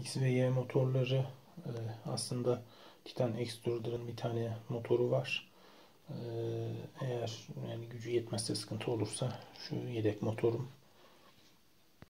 X ve Y motorları aslında Titan Extruder'ın bir tane motoru var. Eğer yani gücü yetmezse, sıkıntı olursa şu yedek motorum